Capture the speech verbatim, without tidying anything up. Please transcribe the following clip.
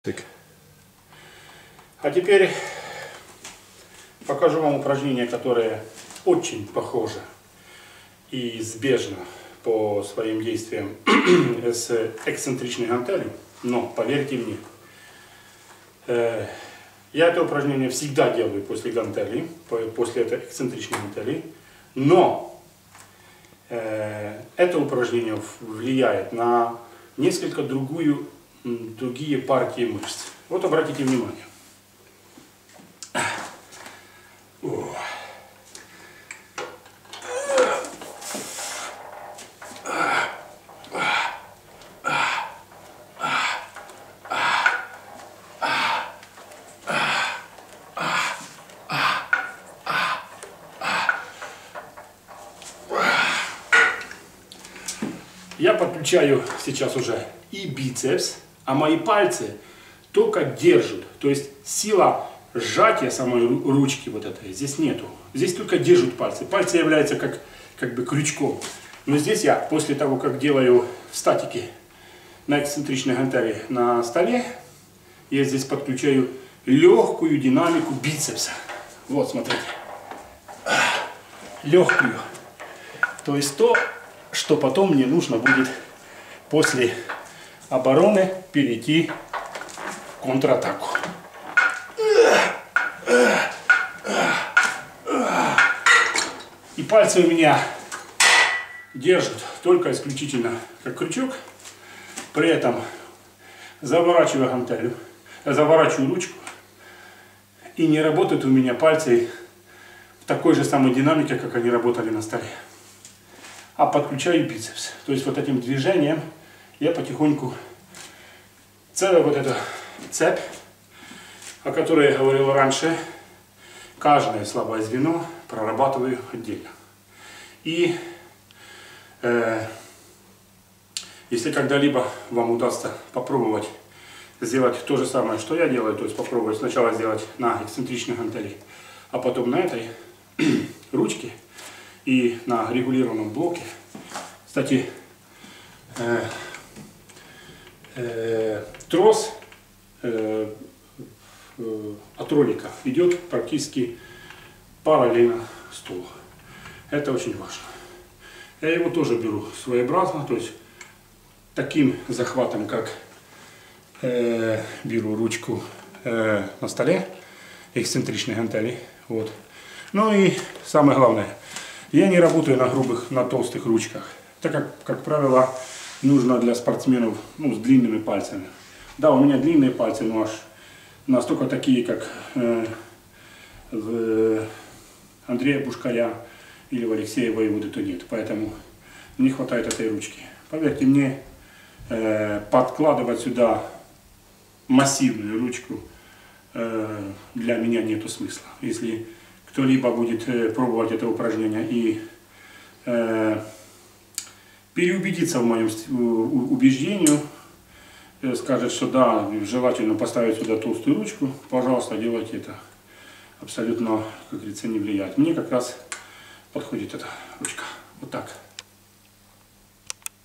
А теперь покажу вам упражнение, которое очень похоже и сбежно по своим действиям с эксцентричной гантелью. Но поверьте мне, э, я это упражнение всегда делаю после гантели, после этой эксцентричной гантели. Но э, это упражнение влияет на несколько другую, другие партии мышц. Вот обратите внимание. О. Я подключаю сейчас уже и бицепс, а мои пальцы только держат. То есть сила сжатия самой ручки вот этой здесь нету. Здесь только держат пальцы. Пальцы являются как, как бы крючком. Но здесь я после того, как делаю в статике на эксцентричной гантели на столе, я здесь подключаю легкую динамику бицепса. Вот, смотрите. Легкую. То есть то, что потом мне нужно будет после обороны перейти в контратаку. И пальцы у меня держат только исключительно как крючок. При этом заворачиваю гантелью, заворачиваю ручку. И не работают у меня пальцы в такой же самой динамике, как они работали на столе. А подключаю бицепс. То есть вот этим движением я потихоньку целую вот эту цепь, о которой я говорил раньше, каждое слабое звено прорабатываю отдельно. И э, если когда-либо вам удастся попробовать сделать то же самое, что я делаю, то есть попробовать сначала сделать на эксцентричной гантели, а потом на этой ручке и на регулированном блоке. Кстати, э, э, трос э, э, от ролика идет практически параллельно стулу. Это очень важно. Я его тоже беру своеобразно, то есть таким захватом, как э, беру ручку э, на столе эксцентричной гантели. Вот. Ну и самое главное, я не работаю на грубых, на толстых ручках, так как, как правило, нужно для спортсменов, ну, с длинными пальцами. Да, у меня длинные пальцы, но аж настолько такие, как э, в Андрея Пушкаря или в Алексея Воеводы, то нет. Поэтому не хватает этой ручки. Поверьте мне, э, подкладывать сюда массивную ручку э, для меня нету смысла. Если кто-либо будет э, пробовать это упражнение и э, переубедиться в моем убеждении, э, скажет, что да, желательно поставить сюда толстую ручку, пожалуйста, делайте это. Абсолютно, как говорится, не влияет. Мне как раз подходит эта ручка. Вот так.